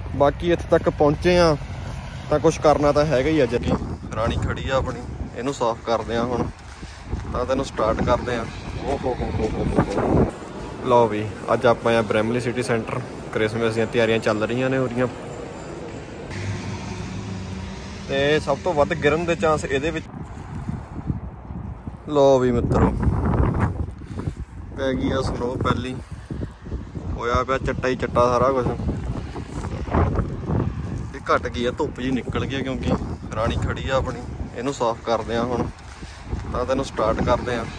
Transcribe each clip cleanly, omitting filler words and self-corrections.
बाकी इत्थे तक पहुंचे आ तो कुछ करना तो हैगा ही। अज राणी खड़ी आ अपनी, इनू साफ करते हैं हुण तो तेनों स्टार्ट करते हैं। लो भी अज आप ब्रैमली सिटी सेंटर क्रिसमस दी तैयारियां चल रही ने उहदियां ते सब तो वध गिरन दे चांस इहदे विच। लो भी मित्रों पै गई आ स्नो पहली, होया पिया चट्टा ही चट्टा सारा कुछ। घट गई है धुप जी निकल गई क्योंकि राणी खड़ी है अपनी, इनू साफ करते हैं हुण तो तेनों स्टार्ट करते हैं।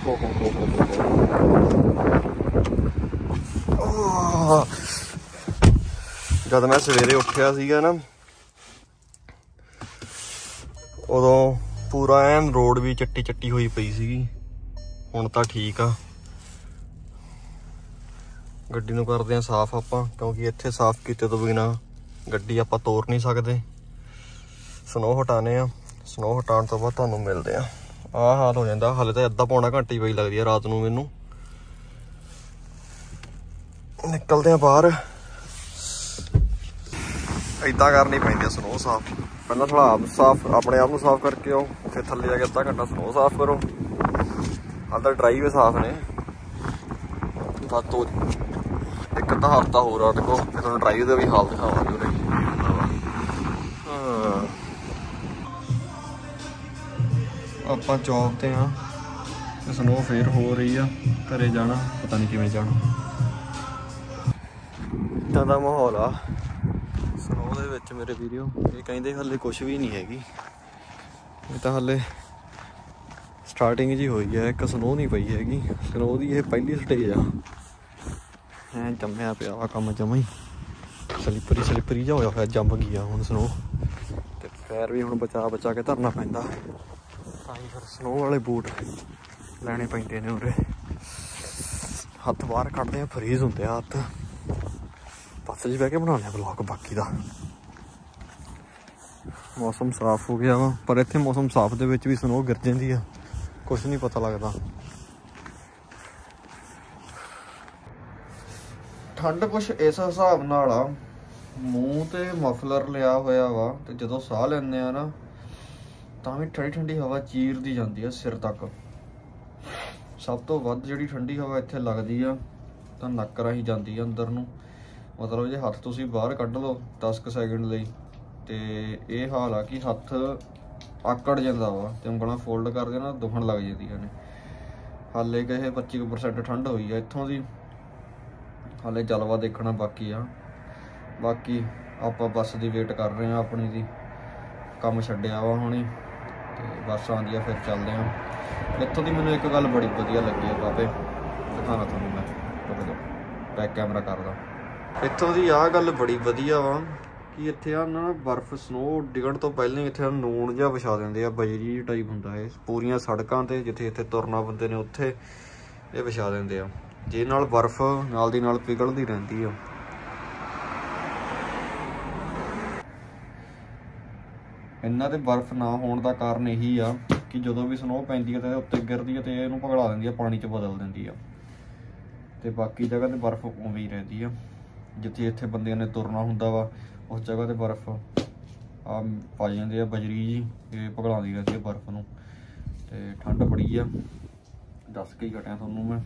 जद मैं सवेरे उठिया सीगा ना उदों पूरा एन रोड भी चट्टी चट्टी हुई पई सीगी, हुण तां ठीक आ। गड्डी नूं करदे आ साफ आपां क्योंकि इत्थे साफ कीते तो बिना गड्डी आपां तोड़ नहीं सकते। स्नो हटाने आ, स्नो हटाने तो बाद तुहानूं मिलदे आ। आह हाल हो जाता, हाले तो अद्धा पौना घंटा ही पई लगदी है रात नूं मैनूं। निकलते हैं बाहर, इदां करनी पैंदी स्नो साफ। पहला थोड़ा आप साफ अपने आप को साफ करके आओ, फिर थल्ले जाके अद्धा घंटा स्नो साफ करो। हाल तो ड्राई भी साफ ने, तो एक अद्धा हफ्ता होर अटको फिर तुहानूं ड्राई का भी हाल दिखावांगे उरे। ਆਪਾਂ जॉब ते हाँ, स्नो फिर हो रही है, घरे जाना पता नहीं किवें जाना। इदां दा माहौल आ स्नो दे विच मेरे वीडियो। ये कहिंदे हले कुछ भी नहीं हैगी, ये तो हले स्टार्टिंग जी हुई है, एक स्नो नहीं पई हैगी। स्नो दी ये पहली स्टेज आ, ऐ जम्मिया पिया वा कम जमा ही स्लिपरी स्लिपरी जा होया जम गया हुण स्नो। ते पैर भी हुण बचा बचा के धरना पैंदा, तां फिर स्नो वाले बूट लैने पैंदे ने उरे। हत्थ बाहर कड्ढदे आ फ्रीज हुंदे आ हत्थ। बस च बह के बनाने ब्लॉग बाकी दा। मौसम साफ हो गया वा, पर इत्थे मौसम साफ दे विच भी स्नो गिर जांदी आ, कुछ नहीं पता लगता। ठंड कुछ इस हिसाब नाल आ, मूँह ते मफलर लिया होया वा ते जदों साह लैंदे आ ना तां भी ठंडी ठंडी हवा चीरदी जांदी है सिर तक। सब तो वध जिहड़ी ठंडी हवा इत्थे लगदी आ तां नक्क राहीं जांदी आ अंदर नूं। मतलब जे हत्थ तुसीं बाहर कढ लो 10 सैकेंड लई ते इह हाल आ कि हत्थ आकड़ जांदा वा ते ਉਂਗਲਾਂ फोल्ड करदे ना दुखण लग जांदियां ने। हाले कि 25% ठंड होई आ इत्थों दी, हाले जलवा देखना बाकी आ। बाकी आपां बस दी वेट कर रहे हैं अपनी दी, काम छड्डिया वा हुणी ते बस आंदी आ फिर चलदे आ। इत्थों दी मैनूं एक गल बड़ी वधिया लगी है बाबे, दिखाना तुहानूं मैं, रुक जाओ बैक कैमरा करदा। इत्थों दी आह गल बड़ी वधिया वा कि इत्थे आ ना बर्फ स्नो डिगण तो पहले इत्थे लूण जिहा विछा दिंदे आ, बजरी टाइप हुंदा है पूरियां सड़कां ते जिथे जिथे तुरना बंदे ने उत्थे ये विछा दिंदे आ, जिहदे नाल बर्फ नाल दी नाल पिघलदी रहिंदी आ। इन्ना ते बर्फ ना होने का कारण यही आ कि जो भी स्नो पैंदी है तो उत्ते गिरदी है तो इहनूं पिघला दिंदी है, पानी च बदल दिंदी है। तो बाकी जगह ते बर्फ उवें ही रहिंदी है, जिथे इत्थे बंदियां ने तुरना हुंदा वा उस जगह ते बर्फ आ पाई जांदी है बजरी जी, ये पिघलांदी रहंदी है बर्फ नूं। ते ठंड बड़ी आ, दस के ही हटिया तुहानूं मैं।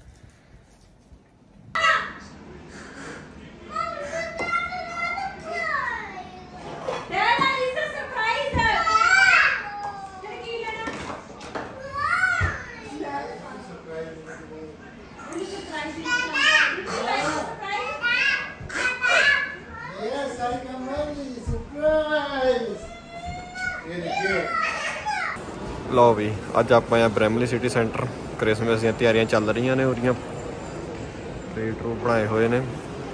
लो भी अज आप ब्रैमली सिटी सेंटर क्रिसमस दी तैयारियां चल रही ने उहदियां, रेट रूट बनाए हुए ने।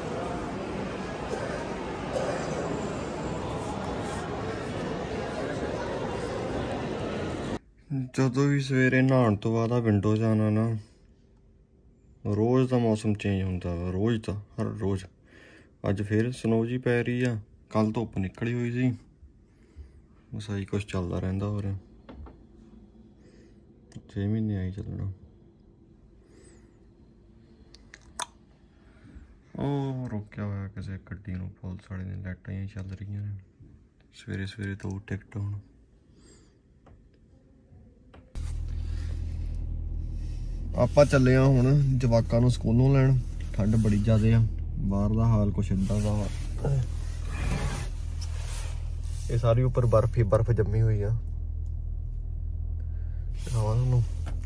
जदों भी सवेरे नहाउण तो बाद विंडो जाना ना, रोज़ का मौसम चेंज होंदा वा, रोज़ का हर रोज़। अज फिर स्नो जी पै रही आ, कल धुप्प निकली हुई सी, बस आही कुछ चलदा रहिंदा। होर 6 महीने आई चलना। ਉਹ ਰੋਕਿਆ ਹੋਇਆ ਕਿਸੇ ਗੱਡੀ ਨੂੰ ਪੁਲਿਸ ਵਾਲੇ ਨੇ, ਲਾਈਟਾਂ ਹੀ ਚੱਲ ਰਹੀਆਂ ਨੇ ਸਵੇਰੇ ਸਵੇਰੇ ਤੋਂ ਟਿਕਟ। ਹੁਣ ਆਪਾਂ ਚੱਲੇ ਆ ਹੁਣ ਜਵਾਕਾਂ ਨੂੰ ਸਕੂਲੋਂ ਲੈਣ। ਠੰਡ ਬੜੀ ਜ਼ਿਆਦਾ ਆ, ਬਾਹਰ ਦਾ ਹਾਲ ਕੁਛ ਏਦਾਂ ਦਾ ਵਾ। ਇਹ ਸਾਰੀ ਉੱਪਰ ਬਰਫ ਹੀ ਬਰਫ ਜੰਮੀ ਹੋਈ ਆ। ਤੁਹਾਨੂੰ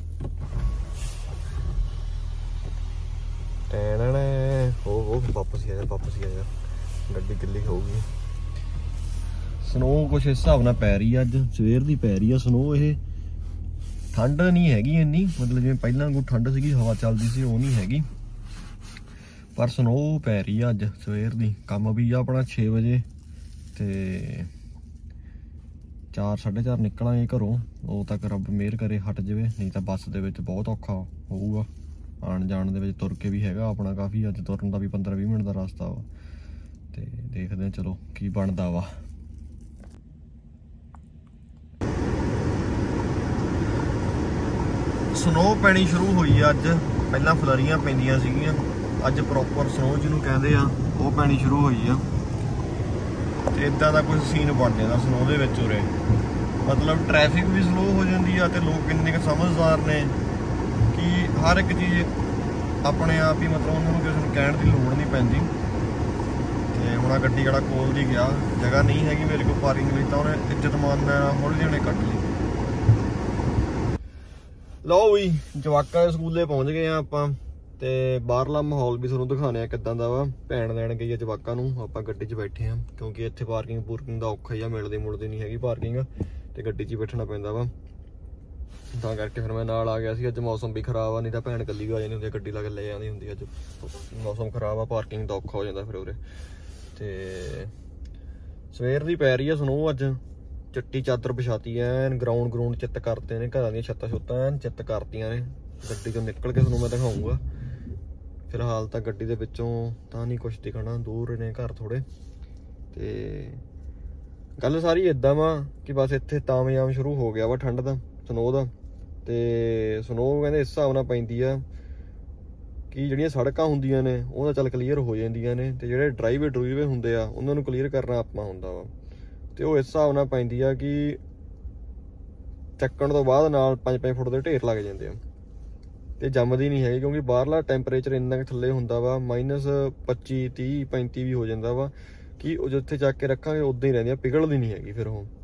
ਹੋ ਵਾਪਸ ਹੀ ਆ ਜਾ, ਗੱਡੀ ਗਿੱਲੀ ਹੋਊਗੀ। ਸਨੋ ਕੁਛ ਇਸ ਹਿਸਾਬ ਨਾਲ ਪੈ ਰਹੀ ਆ, ਅੱਜ ਸਵੇਰ ਦੀ ਪੈ ਰਹੀ ਆ ਸਨੋ। ਇਹ ਠੰਡ ਨਹੀਂ ਹੈਗੀ ਇੰਨੀ, ਮਤਲਬ ਜਿਵੇਂ ਪਹਿਲਾਂ ਕੋਈ ਠੰਡ ਸੀਗੀ ਹਵਾ ਚੱਲਦੀ ਸੀ ਉਹ ਨਹੀਂ ਹੈਗੀ, ਪਰ ਸਨੋ ਪੈ ਰਹੀ ਆ ਅੱਜ ਸਵੇਰ ਦੀ। ਕੰਮ ਵੀ ਆ ਆਪਣਾ 6 ਵਜੇ ਤੇ 4-4:30 ਨਿਕਲਾਂਗੇ ਘਰੋਂ। ਉਹ ਤੱਕ ਰੱਬ ਮਿਹਰ ਕਰੇ ਹਟ ਜਾਵੇ, ਨਹੀਂ ਤਾਂ ਬੱਸ ਦੇ ਵਿੱਚ ਬਹੁਤ ਔਖਾ ਹੋਊਗਾ ਆਉਣ ਜਾਣ ਦੇ ਵਿੱਚ। ਤੁਰ ਕੇ ਵੀ ਹੈਗਾ ਆਪਣਾ ਕਾਫੀ, ਅੱਜ ਤੁਰਨ ਦਾ ਵੀ 15-20 ਮਿੰਟ ਦਾ ਰਸਤਾ ਵਾ, ਤੇ ਦੇਖਦੇ ਹਾਂ ਚਲੋ ਕੀ ਬਣਦਾ ਵਾ। ਸਨੋ ਪੈਣੀ ਸ਼ੁਰੂ ਹੋਈ ਆ ਅੱਜ, ਪਹਿਲਾਂ ਫਲਰੀਆਂ ਪੈਂਦੀਆਂ ਸੀਗੀਆਂ, ਅੱਜ ਪ੍ਰੋਪਰ ਸਨੋ ਜਿਹਨੂੰ ਕਹਿੰਦੇ ਆ ਉਹ ਪੈਣੀ ਸ਼ੁਰੂ ਹੋਈ ਆ। ਤੇ ਇਦਾਂ ਦਾ ਕੁਝ ਸੀਨ ਬਣ ਜਾਂਦਾ ਸਨੋ ਦੇ ਵਿੱਚ ਉਰੇ, ਮਤਲਬ ਟ੍ਰੈਫਿਕ ਵੀ ਸਲੋ ਹੋ ਜਾਂਦੀ ਆ ਤੇ ਲੋਕ ਇੰਨੇ ਕੁ ਸਮਝਦਾਰ ਨੇ ਕਿ ਹਰ ਇੱਕ ਚੀਜ਼ ਆਪਣੇ ਆਪ ਹੀ, ਮਤਲਬ ਉਹਨਾਂ ਨੂੰ ਕਿਸੇ ਨੂੰ ਕਹਿਣ ਦੀ ਲੋੜ ਨਹੀਂ ਪੈਂਦੀ। ਤੇ ਹੁਣ ਆ ਗੱਡੀ ਵਾਲਾ ਕੋਲ ਦੀ ਗਿਆ, ਜਗ੍ਹਾ ਨਹੀਂ ਹੈਗੀ ਮੇਰੇ ਕੋਲ ਪਾਰਕਿੰਗ ਲਈ, ਤਾਂ ਉਹਨੇ ਇੱਜ਼ਤ ਮਾਨ ਨਾਲ ਹੌਲੀ ਜਿਹੀ ਕੱਢ ਲਈ। ਲਓ ਵੀ ਜਵਾਕਾਂ ਦੇ ਸਕੂਲੇ ਪਹੁੰਚ ਗਏ ਆ ਆਪਾਂ, ਤੇ ਬਾਹਰਲਾ ਮਾਹੌਲ ਵੀ ਤੁਹਾਨੂੰ ਦਿਖਾਉਂਦੇ ਆ ਕਿੱਦਾਂ ਦਾ ਵਾ। ਭੈਣ ਲੈਣ ਗਈ ਆ ਜਵਾਕਾਂ ਨੂੰ, ਆਪਾਂ ਗੱਡੀ 'ਚ ਬੈਠੇ ਆ ਕਿਉਂਕਿ ਇੱਥੇ ਪਾਰਕਿੰਗ ਦਾ ਔਖਾ ਹੀ ਆ, ਮਿਲਦੀ ਨਹੀਂ ਹੈਗੀ ਪਾਰਕਿੰਗ, ਤੇ ਗੱਡੀ 'ਚ ਹੀ ਬੈਠਣਾ ਪੈਂਦਾ ਵਾ। ਤਾਂ ਕਰਕੇ ਫਿਰ ਮੈਂ ਨਾਲ ਆ ਗਿਆ ਸੀ। ਅੱਜ ਮੌਸਮ ਵੀ ਖਰਾਬ ਆ, ਨਹੀਂ ਤਾਂ ਭੈਣ ਇਕੱਲੀ ਵੀ ਆ ਜਾਂਦੀ ਹੁੰਦੀ, ਗੱਡੀ ਲਾ ਕੇ ਲੈ ਜਾਂਦੀ ਹੁੰਦੀ। ਅੱਜ ਮੌਸਮ ਖਰਾਬ ਆ, ਪਾਰਕਿੰਗ ਦਾ ਔਖਾ ਹੋ ਜਾਂਦਾ ਫਿਰ ਉਰੇ। ਤੇ ਸਵੇਰ ਦੀ ਪੈ ਰਹੀ ਆ ਸਨੋ ਅੱਜ, ਚਿੱਟੀ ਚਾਦਰ ਵਿਛਾਤੀ ਐਨ, ਗਰਾਊਂਡ ਚਿੱਤ ਕਰਤੇ ਨੇ, ਘਰਾਂ ਦੀਆਂ ਛੱਤਾਂ ਐਨ ਚਿੱਤ ਕਰਤੀਆਂ ਨੇ। ਗੱਡੀ ਚੋਂ ਨਿਕਲ ਕੇ ਤੁਹਾਨੂੰ ਮੈਂ ਦਿਖਾਊਂਗਾ। ਫਿਲਹਾਲ ਤਾਂ ਗੱਡੀ ਦੇ ਵਿੱਚੋਂ ਤਾਂ ਨਹੀਂ ਕੁਛ ਦਿਖਣਾ, ਦੂਰ ਨੇ ਘਰ ਥੋੜੇ। ਤੇ ਗੱਲ ਸਾਰੀ ਏਦਾਂ ਵਾ ਕਿ ਬਸ ਇੱਥੇ ਤਾਮਯਾਮ ਸ਼ੁਰੂ ਹੋ ਗਿਆ ਵਾ ਠੰਡ ਦਾ, ਸਨੋ ਦਾ। ਤੇ ਸਨੋ ਕਹਿੰਦੇ ਇਸ ਹਿਸਾਬ ਨਾਲ ਪੈਂਦੀ ਆ ਕਿ ਜਿਹੜੀਆਂ ਸੜਕਾਂ ਹੁੰਦੀਆਂ ਨੇ ਉਹ ਤਾਂ ਚੱਲ ਕਲੀਅਰ ਹੋ ਜਾਂਦੀਆਂ ਨੇ, ਤੇ ਜਿਹੜੇ ਡਰਾਈਵੇ ਹੁੰਦੇ ਆ ਉਹਨਾਂ ਨੂੰ ਕਲੀਅਰ ਕਰਨਾ ਆਪਾਂ ਹੁੰਦਾ ਵਾ। ਤੇ ਉਹ ਇਸ ਹਿਸਾਬ ਨਾਲ ਪੈਂਦੀ ਆ ਕਿ ਚੱਕਣ ਤੋਂ ਬਾਅਦ ਨਾਲ 5-5 ਫੁੱਟ ਦੇ ਢੇਰ ਲੱਗ ਜਾਂਦੇ ਆ, ਤੇ ਜੰਮਦੀ ਨਹੀਂ ਹੈਗੀ ਕਿਉਂਕਿ ਬਾਹਰਲਾ ਟੈਂਪਰੇਚਰ ਇੰਨਾ ਕੁ ਥੱਲੇ ਹੁੰਦਾ ਵਾ, -25, 30, 35 ਵੀ ਹੋ ਜਾਂਦਾ ਵਾ, ਕਿ ਉਹ ਜਿੱਥੇ ਚੱਕ ਕੇ ਰੱਖਾਂਗੇ ਉੱਦਾਂ ਹੀ ਰਹਿੰਦੀ ਆ, ਪਿਘਲਦੀ ਨਹੀਂ ਹੈਗੀ ਫਿਰ ਉਹ।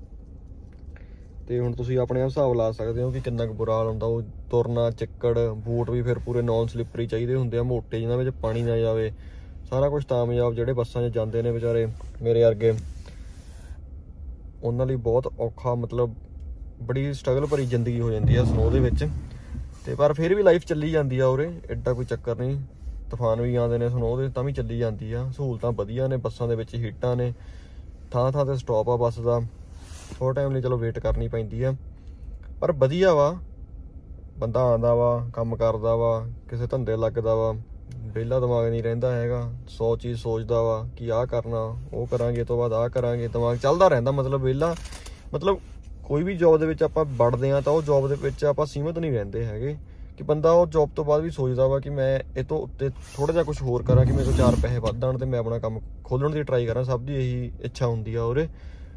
ਤੇ ਹੁਣ ਤੁਸੀਂ ਆਪਣੇ ਹਿਸਾਬ ਲਾ ਸਕਦੇ ਹੋ ਕਿ ਕਿੰਨਾ ਕੁ ਬੁਰਾ ਹਾਲ ਹੁੰਦਾ। ਉਹ ਤੁਰਨਾ, ਚਿੱਕੜ, ਬੂਟ ਵੀ ਫਿਰ ਪੂਰੇ ਨੌਨ ਸਲਿੱਪਰੀ ਚਾਹੀਦੇ ਹੁੰਦੇ ਆ, ਮੋਟੇ ਜਿਨ੍ਹਾਂ ਵਿੱਚ ਪਾਣੀ ਨਾ ਜਾਵੇ, ਸਾਰਾ ਕੁਛ ਤਾਮਯਾਬ। ਜਿਹੜੇ ਬੱਸਾਂ 'ਚ ਜਾਂਦੇ ਨੇ ਵਿਚਾਰੇ ਮੇਰੇ ਵਰਗੇ, ਉਹਨਾਂ ਲਈ ਬਹੁਤ ਔਖਾ, ਮਤਲਬ ਬੜੀ ਸਟਰਗਲ ਭਰੀ ਜ਼ਿੰਦਗੀ ਹੋ ਜਾਂਦੀ ਆ ਸਨੋ ਦੇ ਵਿੱਚ। ਤੇ ਪਰ ਫਿਰ ਵੀ ਲਾਈਫ ਚੱਲੀ ਜਾਂਦੀ ਆ ਉਰੇ, ਐਡਾ ਕੋਈ ਚੱਕਰ ਨਹੀਂ। ਤੂਫਾਨ ਵੀ ਆਉਂਦੇ ਨੇ ਸਨੋ ਦੇ ਤਾਂ ਵੀ ਚੱਲੀ ਜਾਂਦੀ ਆ। ਸਹੂਲਤਾਂ ਵਧੀਆ ਨੇ ਬੱਸਾਂ ਦੇ ਵਿੱਚ, ਹੀਟਾਂ ਨੇ, ਥਾਂ ਤੇ ਸਟਾਪ ਆ ਬੱਸ ਦਾ, ਥੋੜ੍ਹਾ ਟਾਈਮ ਲਈ ਚਲੋ ਵੇਟ ਕਰਨੀ ਪੈਂਦੀ ਆ, ਪਰ ਵਧੀਆ ਵਾ। ਬੰਦਾ ਆਉਂਦਾ ਵਾ, ਕੰਮ ਕਰਦਾ ਵਾ, ਕਿਸੇ ਧੰਦੇ ਲੱਗਦਾ ਵਾ, ਵਿਹਲਾ ਦਿਮਾਗ ਨਹੀਂ ਰਹਿੰਦਾ ਹੈਗਾ, 100 ਚੀਜ਼ ਸੋਚਦਾ ਵਾ ਕਿ ਆਹ ਕਰਨਾ, ਉਹ ਕਰਾਂਗੇ, ਤੋਂ ਬਾਅਦ ਆਹ ਕਰਾਂਗੇ, ਦਿਮਾਗ ਚੱਲਦਾ ਰਹਿੰਦਾ। ਮਤਲਬ ਵਿਹਲਾ, ਮਤਲਬ ਕੋਈ ਵੀ ਜੋਬ ਦੇ ਵਿੱਚ ਆਪਾਂ ਵੜਦੇ ਹਾਂ ਤਾਂ ਉਹ ਜੋਬ ਦੇ ਵਿੱਚ ਆਪਾਂ ਸੀਮਿਤ ਨਹੀਂ ਰਹਿੰਦੇ ਹੈਗੇ, ਕਿ ਬੰਦਾ ਉਹ ਜੋਬ ਤੋਂ ਬਾਅਦ ਵੀ ਸੋਚਦਾ ਵਾ ਕਿ ਮੈਂ ਇਹ ਤੋਂ ਉੱਤੇ ਥੋੜ੍ਹਾ ਜਿਹਾ ਕੁਛ ਹੋਰ ਕਰਾਂ, ਕਿ ਮੇਰੇ ਕੋਲ 4 ਪੈਸੇ ਵੱਧ ਆਉਣ ਤੇ ਮੈਂ ਆਪਣਾ ਕੰਮ ਖੋਲ੍ਹਣ ਦੀ ਟਰਾਈ ਕਰਾਂ। ਸਭ ਦੀ ਇਹੀ ਇੱਛਾ ਹੁੰਦੀ ਆ ਉਰੇ।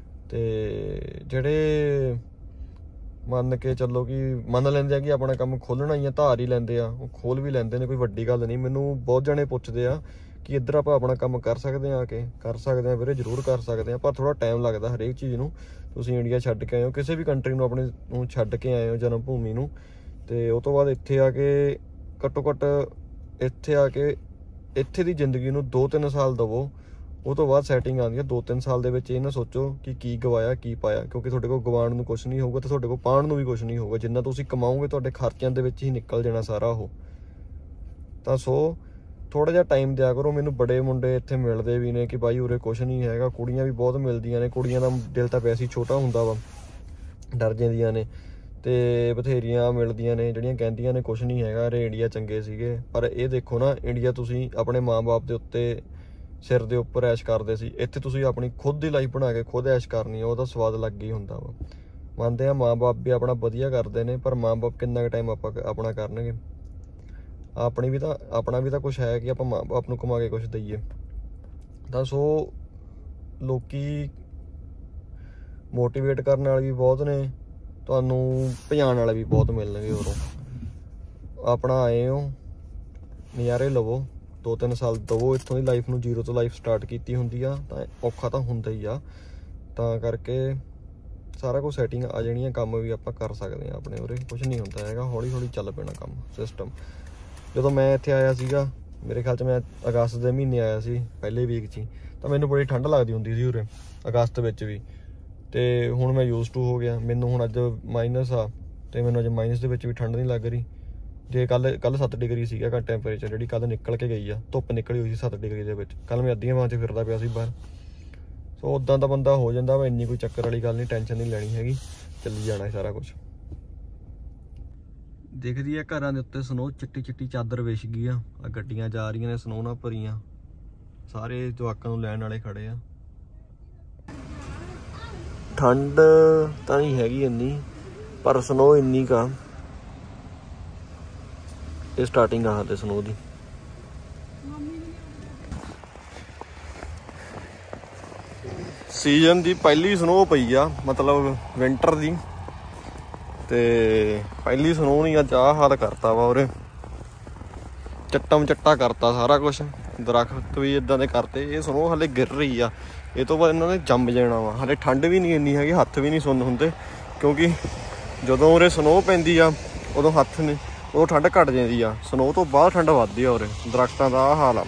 ਤੇ ਜਿਹੜੇ ਮੰਨ ਕੇ ਚੱਲੋ ਕਿ ਮੰਨ ਲੈਂਦੇ ਆ ਕਿ ਆਪਣਾ ਕੰਮ ਖੋਲ੍ਹਣਾ ਹੀ ਆ, ਧਾਰ ਹੀ ਲੈਂਦੇ ਆ, ਉਹ ਖੋਲ੍ਹ ਵੀ ਲੈਂਦੇ ਨੇ, ਕੋਈ ਵੱਡੀ ਗੱਲ ਨਹੀਂ। ਮੈਨੂੰ ਬਹੁਤ ਜਣੇ ਪੁੱਛਦੇ ਆ ਕਿ ਇੱਧਰ ਆਪਾਂ ਆਪਣਾ ਕੰਮ ਕਰ ਸਕਦੇ ਹਾਂ, ਆ ਕੇ ਕਰ ਸਕਦੇ ਹਾਂ ਵੀਰੇ, ਜ਼ਰੂਰ ਕਰ ਸਕਦੇ ਹਾਂ, ਪਰ ਥੋੜ੍ਹਾ ਟਾਈਮ ਲੱਗਦਾ ਹਰੇਕ ਚੀਜ਼ ਨੂੰ। ਤੁਸੀਂ ਇੰਡੀਆ ਛੱਡ ਕੇ ਆਏ ਹੋ, ਕਿਸੇ ਵੀ ਕੰਟਰੀ ਨੂੰ ਆਪਣੇ ਨੂੰ ਛੱਡ ਕੇ ਆਏ ਹੋ, ਜਨਮ ਭੂਮੀ ਨੂੰ, ਤੇ ਉਹ ਤੋਂ ਬਾਅਦ ਇੱਥੇ ਆ ਕੇ ਘੱਟੋ ਘੱਟ ਇੱਥੇ ਦੀ ਜ਼ਿੰਦਗੀ ਨੂੰ 2-3 ਸਾਲ ਦੇਵੋ, ਉਹ ਤੋਂ ਬਾਅਦ ਸੈਟਿੰਗ ਆਉਂਦੀ ਹੈ। 2-3 ਸਾਲ ਦੇ ਵਿੱਚ ਇਹ ਨਾ ਸੋਚੋ ਕਿ ਕੀ ਗਵਾਇਆ ਕੀ ਪਾਇਆ, ਕਿਉਂਕਿ ਤੁਹਾਡੇ ਕੋਲ ਗਵਾਉਣ ਨੂੰ ਕੁਛ ਨਹੀਂ ਹੋਊਗਾ ਤੇ ਤੁਹਾਡੇ ਕੋਲ ਪਾਉਣ ਨੂੰ ਵੀ ਕੁਛ ਨਹੀਂ ਹੋਊਗਾ। ਜਿੰਨਾ ਤੁਸੀਂ ਕਮਾਓਗੇ ਤੁਹਾਡੇ ਖਰਚਿਆਂ ਦੇ ਵਿੱਚ ਹੀ ਨਿਕਲ ਜਾਣਾ ਸਾਰਾ ਉਹ। ਤਾਂ ਸੋ ਥੋੜ੍ਹਾ ਜਿਹਾ ਟਾਈਮ ਦਿਆ ਕਰੋ। ਮੈਨੂੰ ਬੜੇ ਮੁੰਡੇ ਇੱਥੇ ਮਿਲਦੇ ਵੀ ਨੇ ਕਿ ਬਾਈ ਉਰੇ ਕੁਛ ਨਹੀਂ ਹੈਗਾ, ਕੁੜੀਆਂ ਵੀ ਬਹੁਤ ਮਿਲਦੀਆਂ ਨੇ, ਕੁੜੀਆਂ ਦਾ ਦਿਲ ਤਾਂ ਵੈਸੇ ਹੀ ਛੋਟਾ ਹੁੰਦਾ ਵਾ, ਡਰ ਜਾਂਦੀਆਂ ਨੇ, ਤੇ ਬਥੇਰੀਆਂ ਮਿਲਦੀਆਂ ਨੇ ਜਿਹੜੀਆਂ ਕਹਿੰਦੀਆਂ ਨੇ ਕੁਛ ਨਹੀਂ ਹੈਗਾ, ਅਰੇ ਇੰਡੀਆ ਚੰਗੇ ਸੀਗੇ। ਪਰ ਇਹ ਦੇਖੋ ਨਾ, ਇੰਡੀਆ ਤੁਸੀਂ ਆਪਣੇ ਮਾਂ-ਬਾਪ ਦੇ ਉੱਤੇ ਸਿਰ ਦੇ ਉੱਪਰ ਐਸ਼ ਕਰਦੇ ਸੀ, ਇੱਥੇ ਤੁਸੀਂ ਆਪਣੀ ਖੁਦ ਦੀ ਲਾਈਫ ਬਣਾ ਕੇ ਖੁਦ ਐਸ਼ ਕਰਨੀ ਆ, ਉਹਦਾ ਸਵਾਦ ਅਲੱਗ ਹੀ ਹੁੰਦਾ ਵਾ। ਮੰਨਦੇ ਆ ਮਾਂ ਬਾਪ ਵੀ ਆਪਣਾ ਵਧੀਆ ਕਰਦੇ ਨੇ, ਪਰ ਮਾਂ ਬਾਪ ਕਿੰਨਾ ਕੁ ਟਾਈਮ ਆਪਣਾ ਕਰਨਗੇ। ਆਪਣਾ ਵੀ ਤਾਂ ਕੁਛ ਹੈ ਕਿ ਆਪਾਂ ਮਾਂ ਬਾਪ ਨੂੰ ਕਮਾ ਕੇ ਕੁਛ ਦਈਏ। ਤਾਂ ਸੋ ਲੋਕੀ ਮੋਟੀਵੇਟ ਕਰਨ ਵਾਲੇ ਵੀ ਬਹੁਤ ਨੇ, ਤੁਹਾਨੂੰ ਭਜਾਉਣ ਵਾਲੇ ਵੀ ਬਹੁਤ ਮਿਲਣਗੇ ਉਰੋਂ। ਆਪਣਾ ਆਏ ਹੋ ਨਜ਼ਾਰੇ ਲਵੋ, 2-3 ਸਾਲ ਦਵੋ ਇੱਥੋਂ ਦੀ ਲਾਈਫ ਨੂੰ, ਜ਼ੀਰੋ ਤੋਂ ਲਾਈਫ ਸਟਾਰਟ ਕੀਤੀ ਹੁੰਦੀ ਆ ਤਾਂ ਔਖਾ ਤਾਂ ਹੁੰਦਾ ਹੀ ਆ। ਤਾਂ ਕਰਕੇ ਸਾਰਾ ਕੁਛ ਸੈਟਿੰਗ ਆ ਜਾਣੀ ਆ, ਕੰਮ ਵੀ ਆਪਾਂ ਕਰ ਸਕਦੇ ਹਾਂ ਆਪਣੇ ਉਰੇ, ਕੁਛ ਨਹੀਂ ਹੁੰਦਾ ਹੈਗਾ, ਹੌਲੀ ਹੌਲੀ ਚੱਲ ਪੈਣਾ ਕੰਮ ਸਿਸਟਮ। ਜਦੋਂ ਮੈਂ ਇੱਥੇ ਆਇਆ ਸੀਗਾ, ਮੇਰੇ ਖਿਆਲ 'ਚ ਮੈਂ ਅਗਸਤ ਦੇ ਮਹੀਨੇ ਆਇਆ ਸੀ, ਪਹਿਲੇ ਵੀਕ 'ਚ ਹੀ, ਤਾਂ ਮੈਨੂੰ ਬੜੀ ਠੰਡ ਲੱਗਦੀ ਹੁੰਦੀ ਸੀ ਉਰੇ ਅਗਸਤ ਵਿੱਚ ਵੀ। ਅਤੇ ਹੁਣ ਮੈਂ ਯੂਜ਼ ਟੂ ਹੋ ਗਿਆ, ਮੈਨੂੰ ਹੁਣ ਅੱਜ ਮਾਈਨਸ ਆ ਅਤੇ ਮੈਨੂੰ ਅੱਜ ਮਾਈਨਸ ਦੇ ਵਿੱਚ ਵੀ ਠੰਡ ਨਹੀਂ ਲੱਗ ਰਹੀ। ਜੇ ਕੱਲ੍ਹ 7 ਡਿਗਰੀ ਸੀਗਾ ਟੈਂਪਰੇਚਰ, ਜਿਹੜੀ ਕੱਲ੍ਹ ਨਿਕਲ ਕੇ ਗਈ ਆ, ਧੁੱਪ ਨਿਕਲੀ ਹੋਈ ਸੀ 7 ਡਿਗਰੀ ਦੇ ਵਿੱਚ। ਕੱਲ੍ਹ ਮੈਂ ਅੱਧੀਆਂ ਬਾਹਾਂ 'ਚ ਫਿਰਦਾ ਪਿਆ ਸੀ ਬਾਹਰ। ਸੋ ਉੱਦਾਂ ਦਾ ਬੰਦਾ ਹੋ ਜਾਂਦਾ ਵਾ, ਇੰਨੀ ਕੋਈ ਚੱਕਰ ਵਾਲੀ ਗੱਲ ਨਹੀਂ, ਟੈਨਸ਼ਨ ਨਹੀਂ ਲੈਣੀ ਹੈਗੀ, ਚੱਲੀ ਜਾਣਾ ਸਾਰਾ ਕੁਛ। ਦਿਖਦੀ ਆ ਘਰਾਂ ਦੇ ਉੱਤੇ ਸਨੋ, ਚਿੱਟੀ ਚਿੱਟੀ ਚਾਦਰ ਵਿਛ ਗਈ ਆ, ਗੱਡੀਆਂ ਜਾ ਰਹੀਆਂ ਨੇ ਸਨੋ ਨਾਲ ਭਰੀਆਂ, ਸਾਰੇ ਜਵਾਕਾਂ ਨੂੰ ਲੈਣ ਵਾਲੇ ਖੜੇ ਆ। ਠੰਡ ਤਾਂ ਨਹੀਂ ਹੈਗੀ ਇੰਨੀ, ਪਰ ਸਨੋ ਇੰਨੀ ਕਾ, ਇਹ ਸਟਾਰਟਿੰਗ ਆ ਤੇ ਸਨੋ ਦੀ। ਸੀਜ਼ਨ ਦੀ ਪਹਿਲੀ ਸਨੋ ਪਈ ਆ, ਮਤਲਬ ਵਿੰਟਰ ਦੀ, ਤੇ ਪਹਿਲੀ ਸਨੋ ਨਹੀਂ ਅੱਜ ਆਹ ਹਾਲ ਕਰਤਾ ਵਾ ਉਰੇ, ਚੱਟਮ ਚੱਟਾ ਕਰਤਾ ਸਾਰਾ ਕੁਛ, ਦਰਖਤ ਵੀ ਇੱਦਾਂ ਦੇ ਕਰਤੇ। ਇਹ ਸਨੋ ਹਾਲੇ ਗਿਰ ਰਹੀ ਆ, ਇਹ ਤੋਂ ਬਾਅਦ ਇਹਨਾਂ ਨੇ ਜੰਮ ਜਾਣਾ ਵਾ। ਹਾਲੇ ਠੰਡ ਵੀ ਨਹੀਂ ਇੰਨੀ ਹੈਗੀ, ਹੱਥ ਵੀ ਨਹੀਂ ਸੁੰਨ ਹੁੰਦੇ, ਕਿਉਂਕਿ ਜਦੋਂ ਉਰੇ ਸਨੋ ਪੈਂਦੀ ਆ ਉਦੋਂ ਹੱਥ ਨੇ, ਉਦੋਂ ਠੰਡ ਘੱਟ ਜਾਂਦੀ ਆ, ਸਨੋ ਤੋਂ ਬਾਅਦ ਠੰਡ ਵੱਧਦੀ ਆ ਉਰੇ। ਦਰਖਤਾਂ ਦਾ ਆਹ ਹਾਲ ਆ,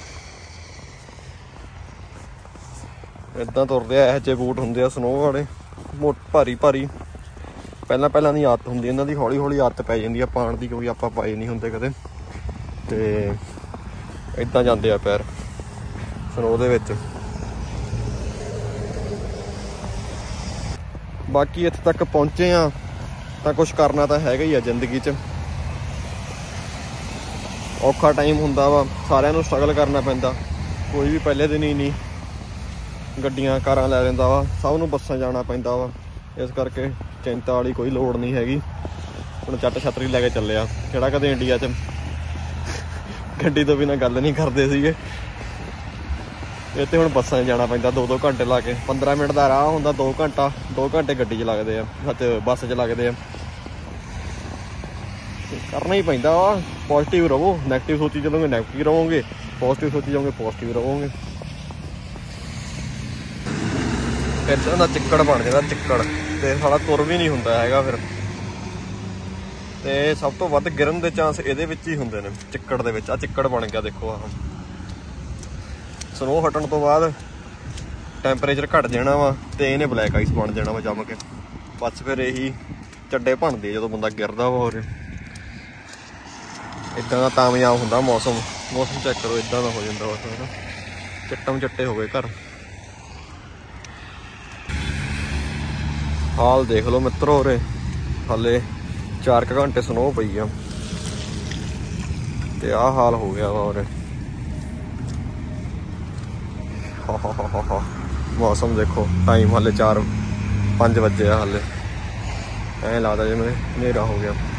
ਇੱਦਾਂ ਤੁਰਦੇ ਆ, ਇਹੋ ਜਿਹੇ ਬੂਟ ਹੁੰਦੇ ਆ ਸਨੋ ਵਾਲੇ, ਭਾਰੀ ਭਾਰੀ। ਪਹਿਲਾਂ ਦੀ ਆਦਤ ਹੁੰਦੀ ਇਹਨਾਂ ਦੀ, ਹੌਲੀ ਹੌਲੀ ਆਦਤ ਪੈ ਜਾਂਦੀ ਆ ਪਾਉਣ ਦੀ, ਕਿਉਂਕਿ ਆਪਾਂ ਪਾਏ ਨਹੀਂ ਹੁੰਦੇ ਕਦੇ, ਤੇ ਇੱਦਾਂ ਜਾਂਦੇ ਆ ਪੈਰ ਸਨੋ ਦੇ ਵਿੱਚ। ਬਾਕੀ ਇੱਥੇ ਤੱਕ ਪਹੁੰਚੇ ਆ ਤਾਂ ਕੁਛ ਕਰਨਾ ਤਾਂ ਹੈਗਾ ਹੀ ਆ ਜ਼ਿੰਦਗੀ 'ਚ। ਔਖਾ ਟਾਈਮ ਹੁੰਦਾ ਵਾ, ਸਾਰਿਆਂ ਨੂੰ ਸਟਰਗਲ ਕਰਨਾ ਪੈਂਦਾ, ਕੋਈ ਵੀ ਪਹਿਲੇ ਦਿਨ ਹੀ ਨਹੀਂ ਗੱਡੀਆਂ ਕਾਰਾਂ ਲੈ ਲੈਂਦਾ ਵਾ, ਸਭ ਨੂੰ ਬੱਸਾਂ ਜਾਣਾ ਪੈਂਦਾ ਵਾ। ਇਸ ਕਰਕੇ ਚਿੰਤਾ ਵਾਲੀ ਕੋਈ ਲੋੜ ਨਹੀਂ ਹੈਗੀ। ਹੁਣ ਚੱਟ ਛਤਰੀ ਲੈ ਕੇ ਚੱਲਿਆ, ਕਿਹੜਾ ਕਦੇ ਇੰਡੀਆ 'ਚ ਗੱਡੀ ਤੋਂ ਬਿਨਾਂ ਗੱਲ ਨਹੀਂ ਕਰਦੇ ਸੀਗੇ, ਇੱਥੇ ਹੁਣ ਬੱਸਾਂ 'ਚ ਜਾਣਾ ਪੈਂਦਾ 2-2 ਘੰਟੇ ਲਾ ਕੇ। 15 ਮਿੰਟ ਦਾ ਰਾਹ ਹੁੰਦਾ, 2 ਘੰਟੇ ਗੱਡੀ 'ਚ ਲੱਗਦੇ ਆ, ਬੱਸ 'ਚ ਲੱਗਦੇ ਆ। ਕਰਨਾ ਹੀ ਪੈਂਦਾ ਵਾ। ਪੋਜ਼ੀਟਿਵ ਰਹੋ, ਨੈਗੇਟਿਵ ਸੋਚੀ ਚੱਲੋਗੇ ਨੈਗੇਟਿਵ ਰਹੋਗੇ, ਪੋਜ਼ੀਟਿਵ ਸੋਚੀ ਜਾਓਗੇ ਪੋਜ਼ੀਟਿਵ ਰਹੋਗੇ। ਇੱਦਾਂ ਦਾ ਚਿੱਕੜ ਬਣ ਜਾਂਦਾ, ਚਿੱਕੜ, ਤੇ ਸਾਲਾ ਤੁਰ ਵੀ ਨਹੀਂ ਹੁੰਦਾ ਹੈਗਾ ਫਿਰ। ਤੇ ਸਭ ਤੋਂ ਵੱਧ ਗਿਰਨ ਦੇ ਚਾਂਸ ਇਹਦੇ ਵਿੱਚ ਹੀ ਹੁੰਦੇ ਨੇ, ਚਿੱਕੜ ਦੇ ਵਿੱਚ। ਆਹ ਚਿੱਕੜ ਬਣ ਗਿਆ ਦੇਖੋ, ਆਹ ਸਨੋ ਹਟਣ ਤੋਂ ਬਾਅਦ ਟੈਂਪਰੇਚਰ ਘੱਟ ਜਾਣਾ ਵਾ, ਤੇ ਇਹਨੇ ਬਲੈਕ ਆਈਸ ਬਣ ਜਾਣਾ ਵਾ ਜੰਮ ਕੇ। ਬਸ ਫਿਰ ਇਹੀ ਚੱਡੇ ਬਣਦੇ ਜਦੋਂ ਬੰਦਾ ਗਿਰਦਾ ਵਾ। ਹੋਰ ਇੱਦਾਂ ਦਾ ਕਾਮਯਾਬ ਹੁੰਦਾ ਮੌਸਮ ਚੈੱਕ ਕਰੋ, ਇੱਦਾਂ ਦਾ ਹੋ ਜਾਂਦਾ ਬਸ, ਹੈ ਨਾ, ਚੱਟਮ ਚੱਟੇ ਹੋ ਗਏ ਘਰ। ਹਾਲ ਦੇਖ ਲਓ ਮਿੱਤਰੋ, ਉਰੇ ਹਾਲੇ 4 ਘੰਟੇ ਸਨੋ ਪਈ ਆ, ਤੇ ਆਹ ਹਾਲ ਹੋ ਗਿਆ ਵਾ ਉਰੇ। ਮੌਸਮ ਦੇਖੋ, ਟਾਈਮ ਹਾਲੇ 4-5 ਵਜੇ ਆ, ਹਾਲੇ ਐਂ ਲੱਗਦਾ ਜਿਵੇਂ ਹਨੇਰਾ ਹੋ ਗਿਆ।